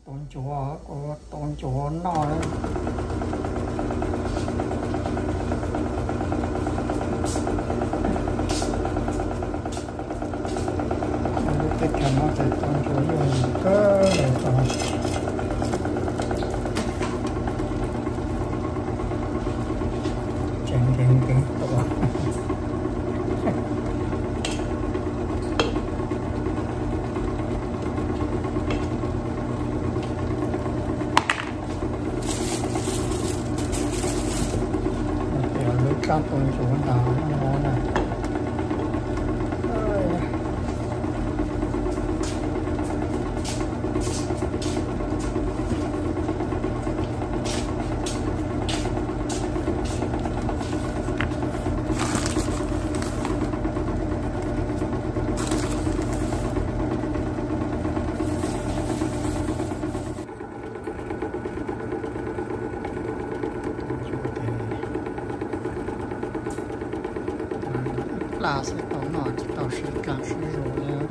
tôn chúa của tôn chúa nói cái chuyện nó thì tôn chúa dùng cơ để rồi chuyện kính của các tôn chúa đó nó này là sẽ có nó chỉ tao sẽ cảm sự rồi nha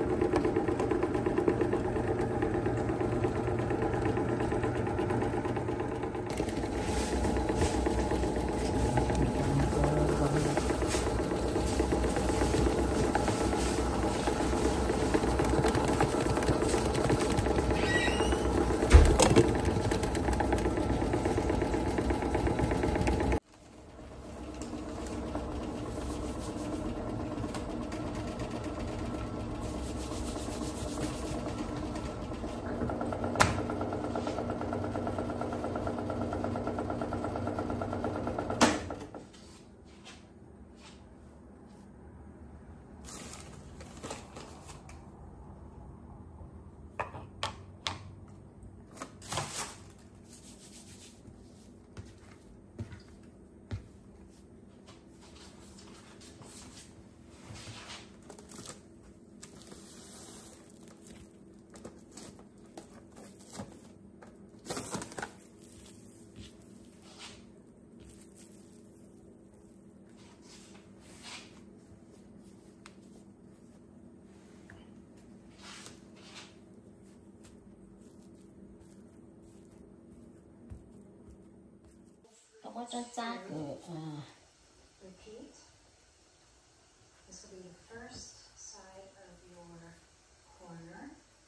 có cho cha cửa Repeat. This will be the first side of your corner.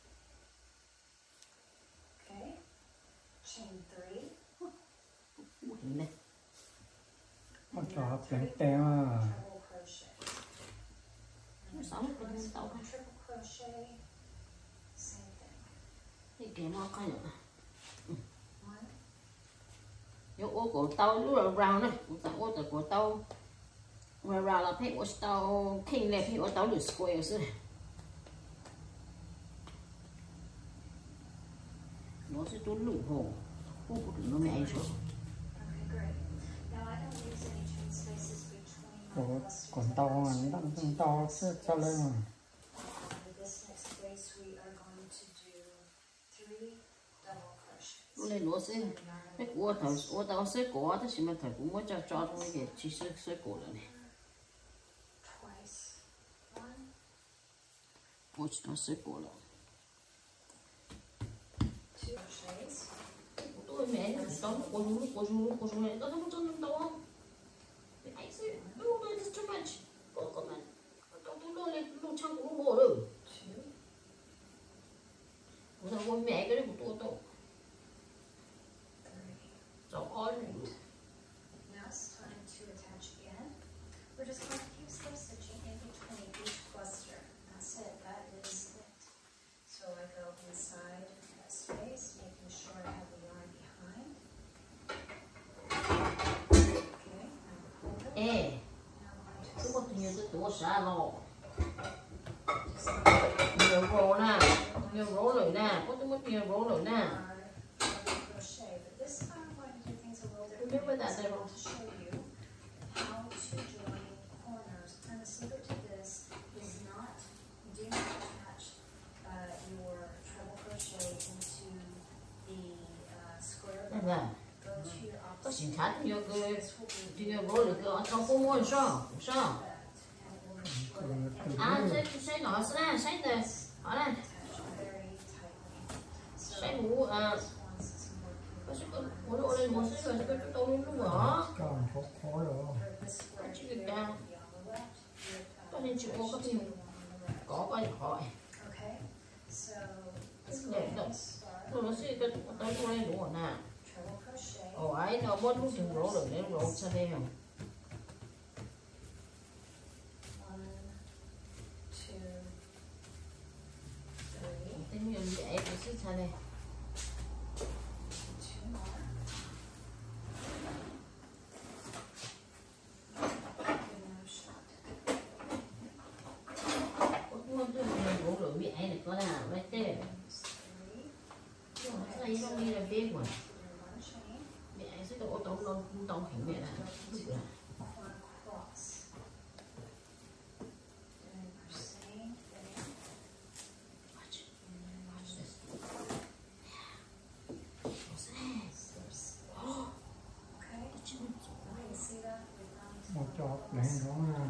Okay. Chain 3. này nó cho tiếng téo Treble crochet. sáu cái tàu Triple crochet. Same thing. thì cái nó coi được One. dấu ô của tàu lúc là round này cũng ô của tàu round là phải ô tàu king này phải ô tàu được square rồi nó sẽ tốn lủng hồ ô của nó mẹ rồi Okay, great. Now I don't use any chain spaces between my của clusters. còn tao anh đang to cho lên mà With this next space, we are going to do 3 double crochets. lúc này nó sẽ cái của thằng ô tàu sẽ cổ thì mà thằng cũng mới cho thôi cái chỉ sẽ cổ rồi này Twice. One. ô nó sẽ cổ rồi 2 crochets. tôi mẹ tao cô chú này tao không cho nó đâu I say no it's too much có mà tao tôi lên lúc trong cũng ngồi rồi 2. tao con mẹ cái đấy của tôi 3. cháu con Now it's time to attach again. We're just going to keep slip stitching in between each cluster. That's it. That is it. So I go inside that space, making sure I have the yarn behind. Okay, now hold it. ê Now I'm cái going một to nhiều cái tổ xa lò just like nhiều rô nè nhiều rô rồi nè có cái nhiều rô rồi nè double crochet, but this time I'm going to do things a little different. Remember that I they want to show you how to join corners. And the secret to this is not, do not attach your treble crochet into the square nè belt. nè Go to your có opposite. xin thắt nhiều cái This will be nhiều rô được cái trong cũng muốn sao sao that. And it will split it à sẽ nói sẽ nè hỏi này attach very tightly. So sai ngủ à bác sĩ có độ lên một sẽ là cái chỗ tao luôn hả Còn khó rồi. bác sĩ việc ra bác nên chịu có gì có bao nhiêu hỏi Okay, so let's go để ahead động and start. rồi nó sẽ cái tao lên đúng rồi nè Treble crochet. ấy nó bớt lúc từng rỗ rồi đến rỗ sao đây không 1, 2, 3, tính nhiều dễ thì sẽ sao đây 2 more. Good enough shot. có muốn tôi mình rỗ rồi bị ai này có là right there There's 3. sai nó đi là biết mà Do one chain, bị ai sẽ đổ tao tao hình mẹ là one cross. Doing our same thing. watch And this okay. You see that? We've gone Một chọt để nó